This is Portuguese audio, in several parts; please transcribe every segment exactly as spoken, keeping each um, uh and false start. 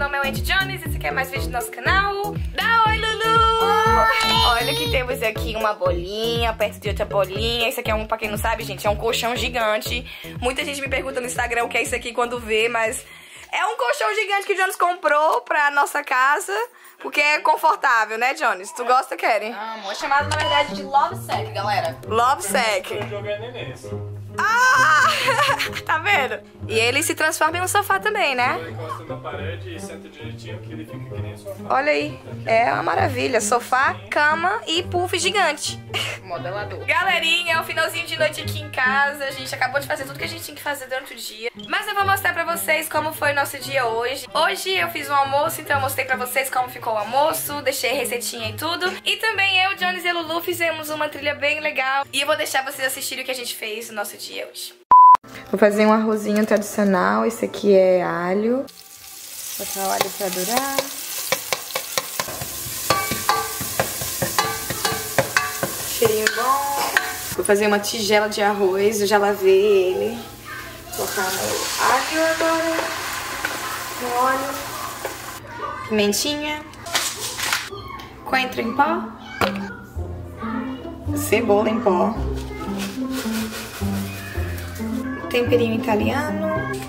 nome é Wendy Jones e esse aqui é mais vídeo do nosso canal. Dá oi, Lulu! Oi. Olha que temos aqui uma bolinha perto de outra bolinha. Isso aqui é um, pra quem não sabe, gente, é um colchão gigante. Muita gente me pergunta no Instagram o que é isso aqui quando vê, mas é um colchão gigante que o Jones comprou pra nossa casa, porque é confortável, né, Jones? Tu gosta, Keren? Amo. É chamado, na verdade, de Love Sack, galera. Love Sack. Eu joguei neném assim. Ah! Tá vendo? E ele se transforma em um sofá também, né? Ele encosta na parede e senta direitinho que ele fica que nem sofá. Olha aí, é uma maravilha. Sofá, cama e puff gigante. Modelador. Galerinha, é o finalzinho de noite aqui em casa. A gente acabou de fazer tudo que a gente tinha que fazer durante o dia. Mas eu vou mostrar pra vocês como foi o nosso dia hoje. Hoje eu fiz um almoço, então eu mostrei pra vocês como ficou o almoço. Deixei receitinha e tudo. E também eu, Jones e a Lulu fizemos uma trilha bem legal. E eu vou deixar vocês assistirem o que a gente fez no nosso dia hoje. Vou fazer um arrozinho tradicional. Esse aqui é alho. Vou botar o alho pra durar. Cheirinho bom. Vou fazer uma tigela de arroz. Eu já lavei ele. Vou colocar meu alho agora. No óleo. Pimentinha. Coentro em pó. Cebola em pó. Temperinho italiano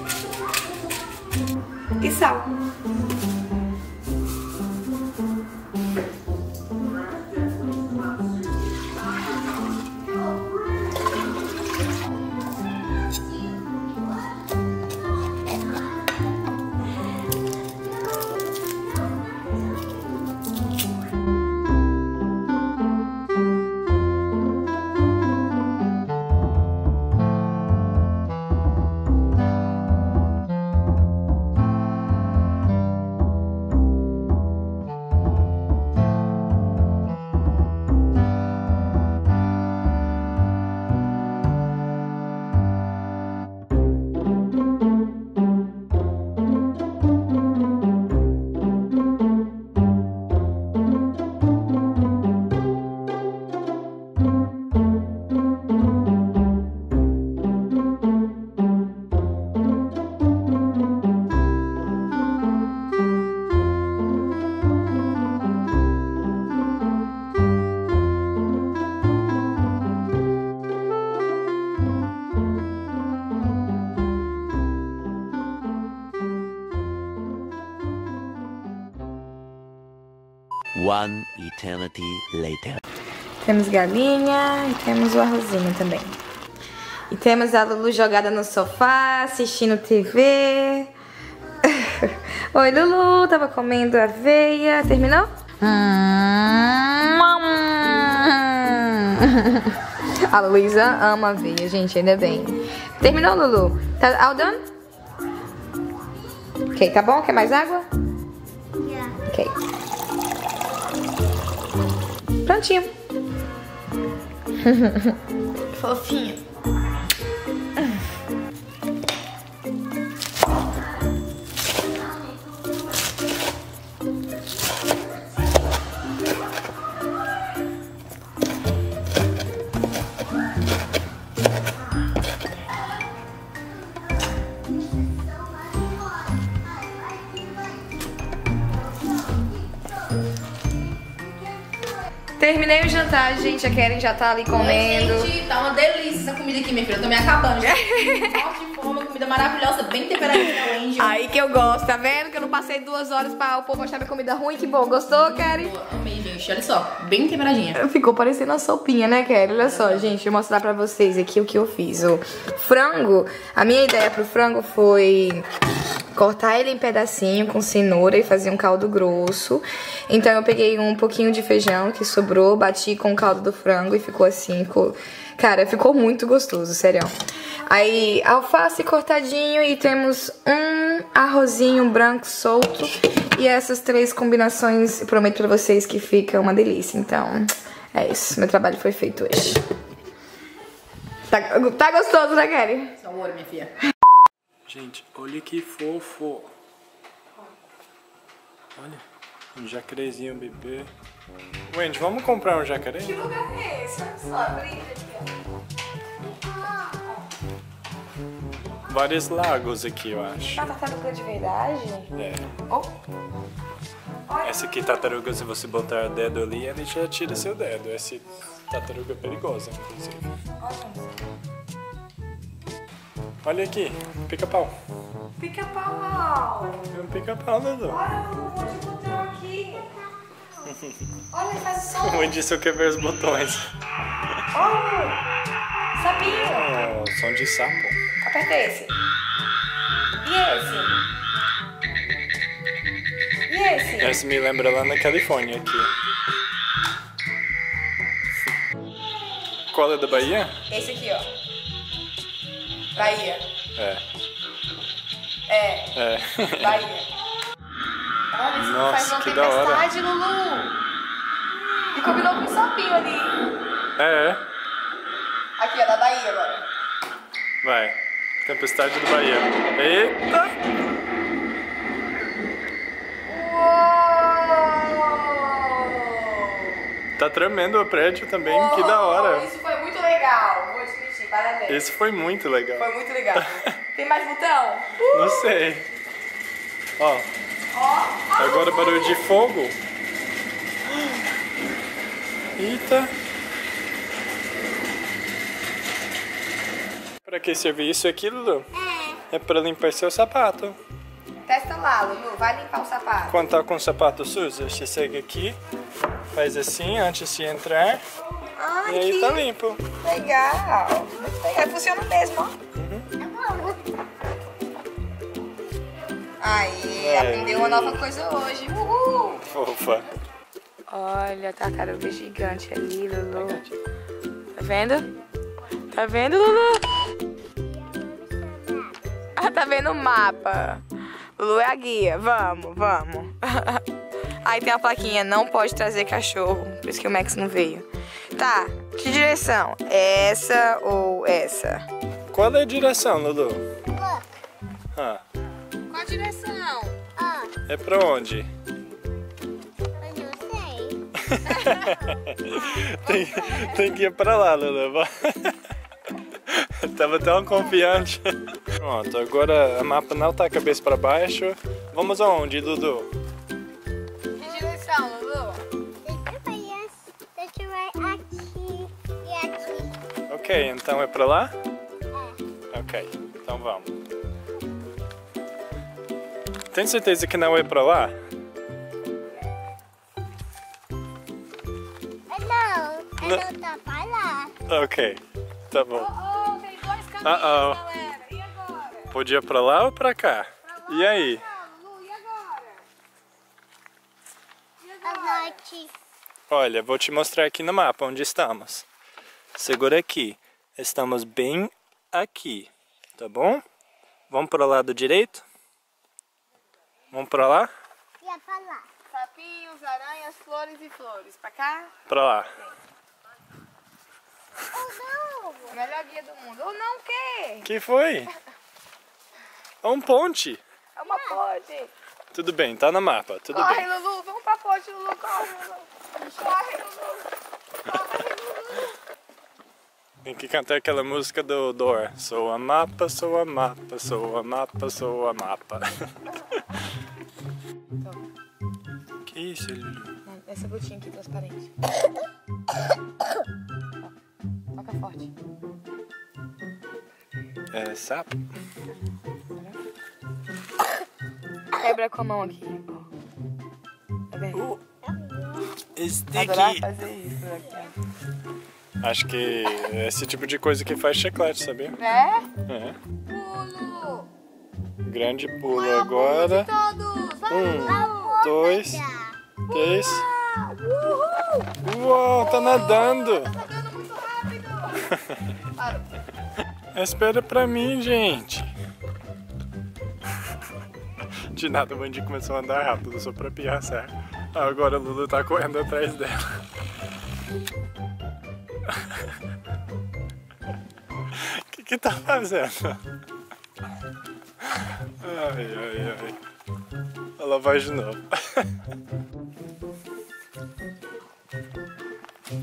e sal. One eternity later. Temos galinha e temos o arrozinho também. E temos a Lulu jogada no sofá, assistindo T V. Oi, Lulu, tava comendo aveia. Terminou? A Luísa ama aveia, gente, ainda bem. Terminou, Lulu? Tá all done? Ok, tá bom? Quer mais água? Yeah. Ok. Prontinho. Fofinho. Terminei o jantar, gente. A Keren já tá ali comendo. Gente, tá uma delícia essa comida aqui, minha filha. Eu tô me acabando já. Morte de fome, comida maravilhosa, bem temperadinha, Wendy. Aí que eu gosto, tá vendo? Que eu não passei duas horas pra o povo achar minha comida ruim. Que bom. Gostou, Keren? Eu amei, gente. Olha só, bem temperadinha. Ficou parecendo uma sopinha, né, Keren? Olha só, gente. Vou mostrar pra vocês aqui o que eu fiz. O frango, a minha ideia pro frango foi cortar ele em pedacinho com cenoura e fazer um caldo grosso. Então eu peguei um pouquinho de feijão que sobrou, bati com o caldo do frango e ficou assim, ficou... Cara, ficou muito gostoso, sério. Aí, alface cortadinho e temos um arrozinho branco solto. E essas três combinações, prometo pra vocês que fica uma delícia. Então, é isso. Meu trabalho foi feito hoje. Tá, tá gostoso, né, Keren? Sabor, minha filha. Gente, olha que fofo. Olha, um jacarezinho bebê. Wendy, vamos comprar um jacaré? Que lugar é esse? Olha só, brinca aqui, ó. vários lagos aqui, eu acho. Uma tartaruga de verdade? É. Oh. Essa aqui, tartaruga, se você botar o dedo ali, ele já tira seu dedo. Essa tartaruga é perigosa, inclusive. Olha aqui, pica-pau. Pica-pau! É um pica-pau, Dudu. Olha o monte de botão aqui. Olha, ele faz som. O Wendy só quer ver os botões. Oh, sapinho. Oh, som de sapo. Aperta esse. E esse? E esse? Esse me lembra lá na Califórnia, aqui. Qual é da Bahia? Esse aqui, ó. Bahia. É. É, É. Bahia. Olha, esse Nossa, faz uma que da hora. tempestade, Lulu. E combinou com um sapinho ali. É, é. Aqui, ó, da Bahia agora. Vai. Tempestade do Bahia. Eita! Uou! Tá tremendo o prédio também, que da hora. Isso foi muito legal, vou admitir, parabéns. Esse foi muito legal. Foi muito legal. Tem mais botão? Uh! Não sei. Ó, Ó, agora barulho de fogo. Eita. Pra que serve isso aqui, Lulu? É. É pra limpar seu sapato. testa lá, Lulu, vai limpar o sapato. Quando tá com o sapato sujo, você segue aqui, faz assim antes de entrar. Ah, e aí que tá limpo. legal. Muito legal, funciona mesmo, ó. Aí, Aí. aprendeu uma nova coisa hoje. Uhul! Fofa. Olha a tartaruga gigante ali, Lulu. Tá vendo? Tá vendo, Lulu? Ah, tá vendo o mapa. Lulu é a guia. Vamos, vamos. Aí tem a plaquinha, não pode trazer cachorro. Por isso que o Max não veio. Tá, que direção? Essa ou essa? Qual é a direção, Lulu? Ah, Qual a direção? é pra onde? tem, tem que ir pra lá, Lulu. Tava tão confiante. Pronto, agora a mapa não tá cabeça pra baixo. Vamos aonde, Dudu? Que direção, Lulu? Deixa eu ver aqui e aqui. Ok, então é pra lá? É. Ok, então vamos. Tem certeza que não é pra lá? Não, eu não tá pra lá. Ok, tá bom. Oh, tem dois caminhos, Uh-oh. galera. E agora? Podia ir pra lá ou pra cá? E aí? Ah, Lulu, e agora? E A agora? noite. Olha, vou te mostrar aqui no mapa onde estamos. Segura aqui. Estamos bem aqui, tá bom? Vamos pro lado direito? Vamos pra lá? Ia pra lá. Sapinhos, aranhas, flores e flores. Pra cá? Pra lá. Oh, não. A melhor guia do mundo. Ou não, o quê? Que foi? É um ponte. É uma ponte. Tudo bem, tá no mapa, tudo Corre, bem. Lulu. Vamos pra ponte, Lulu. Corre, Lulu. Corre, Lulu. Corre, Lulu. Tem que cantar aquela música do Dor. Sou a mapa, sou a mapa, sou a mapa, sou a mapa. Que isso, Lulu? Essa gotinha aqui transparente. Toca forte. É sapo? Quebra com a mão aqui. Tá vendo? Adorar Sticky. fazer isso aqui. Acho que é esse tipo de coisa que faz chiclete, sabia? É? É. Pulo. Grande pulo agora. Todos. Vai, Um, Lulu. dois, três. Uhul. Uau, tá nadando. Tá nadando muito rápido. Para. Espera pra mim, gente. De nada, o Wendy começou a andar rápido só pra pirraçar. Agora o Lulu tá correndo atrás dela. O que que tá fazendo? Ai, ai, ai. Ela vai de novo.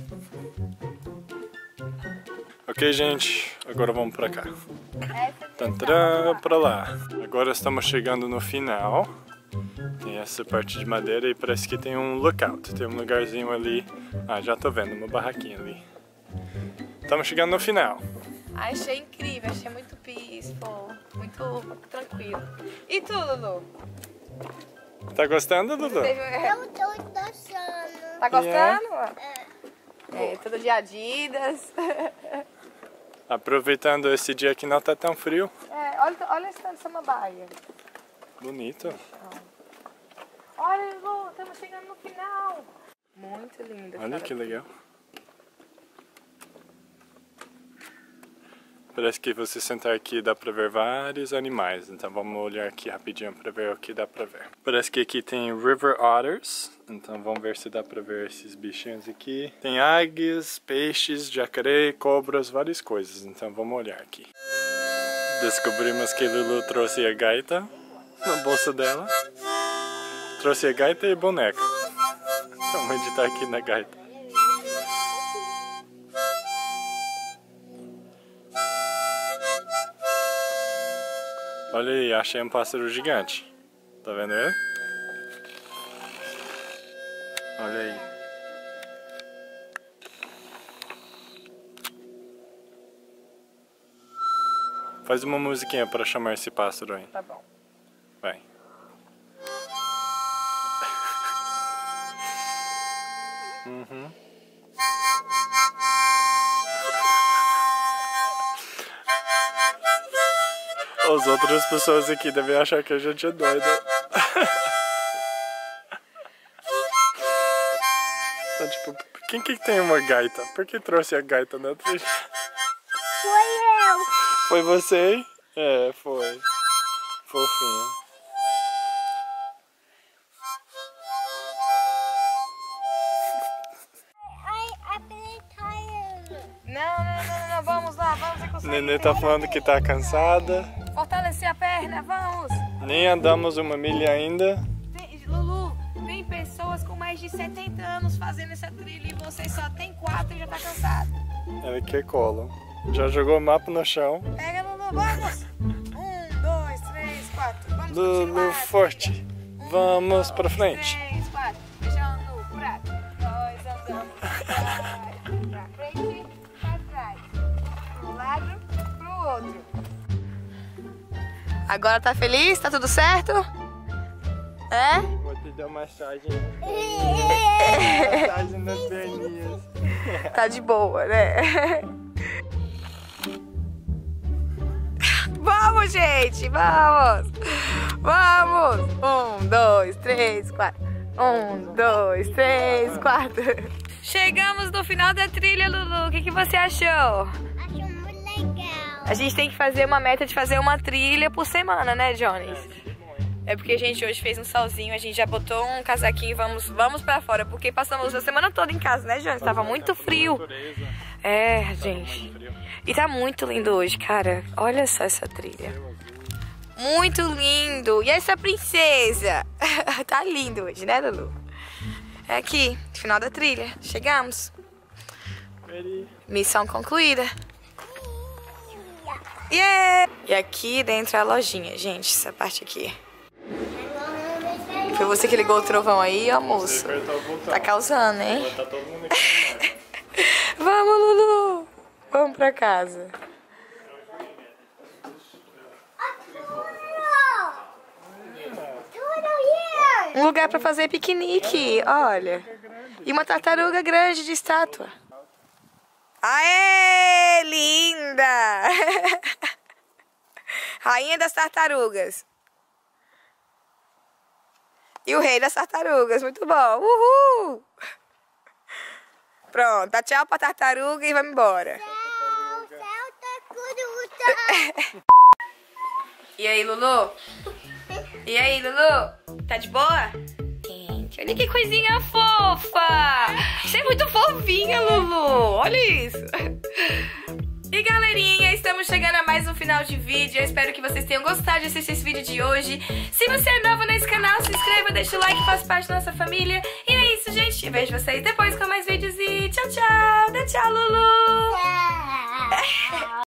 Ok, gente. Agora vamos pra cá. Essa Tan, Entra pra lá. Agora estamos chegando no final. Tem essa parte de madeira e parece que tem um lookout. Tem um lugarzinho ali. Ah, já tô vendo, uma barraquinha ali. Estamos chegando no final. Ai, achei incrível, achei muito peaceful, muito tranquilo. E tu, Lulu? Tá gostando, Dudu? Teve- é, Eu tô dançando. Tá gostando? É. É, tudo de Adidas. Aproveitando esse dia que não tá tão frio. É, olha, olha esse samambaia. Bonito. Olha, Lulu, estamos chegando no final. Muito lindo. Olha cara. que legal. Parece que você sentar aqui dá pra ver vários animais, então vamos olhar aqui rapidinho pra ver o que dá pra ver. Parece que aqui tem river otters, então vamos ver se dá pra ver esses bichinhos aqui. Tem águias, peixes, jacaré, cobras, várias coisas, então vamos olhar aqui. Descobrimos que Lulu trouxe a gaita na bolsa dela. Trouxe a gaita e boneca. Vamos meditar aqui na gaita. Olha aí, achei um pássaro gigante. Tá vendo ele? Olha aí. Faz uma musiquinha para chamar esse pássaro aí. Tá bom. Vai. Uhum. As outras pessoas aqui devem achar que a gente é doida. Então, tipo, quem que tem uma gaita? Por que trouxe a gaita na trilha? Foi eu. Foi você? É, foi. Fofinha. Ai, I'm tired. Não, não, não, não, vamos lá, vamos você consegue. Nenê tá falando que tá cansada. Fortalecer a perna, vamos. Nem andamos uma milha ainda. Tem- Lulu, tem pessoas com mais de setenta anos fazendo essa trilha e você só tem quatro e já tá cansado. Ela quer colo. Já jogou o mapa no chão. Pega, Lulu, vamos. Um, dois, três, quatro. Vamos Lulu continuar. forte. Vamos pra frente. Três, quatro. Beijando no prato. Nós andamos pra trás, pra frente, pra trás. Pro lado, pro outro. Agora tá feliz? Tá tudo certo? É? Vou te dar massagem. Massagem nas perninhas. Tá de boa, né? Vamos, gente! Vamos! Vamos! Um, dois, três, quatro. Um, dois, três, quatro. Chegamos no final da trilha, Lulu. O que, que você achou? Acho muito legal. A gente tem que fazer uma meta de fazer uma trilha por semana, né, Jones? É porque a gente hoje fez um solzinho, a gente já botou um casaquinho e vamos, vamos pra fora. Porque passamos a semana toda em casa, né, Jones? Tava muito frio. É, gente. E tá muito lindo hoje, cara. Olha só essa trilha. Muito lindo. E essa princesa? Tá lindo hoje, né, Lulu? É aqui, final da trilha. Chegamos. Missão concluída. Yeah! E aqui dentro é a lojinha, gente. Essa parte aqui. Foi você que ligou o trovão aí, ó, moço. Tá causando, hein? Tá todo mundo aqui. Vamos, Lulu. Vamos pra casa. Um lugar pra fazer piquenique, olha. E uma tartaruga grande de estátua. Aê, linda! Rainha das tartarugas. E o rei das tartarugas, muito bom. Uhul! Pronto, dá tchau pra tartaruga e vamos embora. Tchau, tchau, tacuruta. E aí, Lulu? E aí, Lulu? Tá de boa? Gente, olha que coisinha fofa! Você é muito fofinha, Lulu! Olha isso! E galerinha, estamos chegando a mais um final de vídeo. Eu espero que vocês tenham gostado de assistir esse vídeo de hoje. Se você é novo nesse canal, se inscreva, deixa o like, faça parte da nossa família. E é isso, gente. Eu vejo vocês depois com mais vídeos e tchau, tchau! Dá tchau, Lulu! Tchau.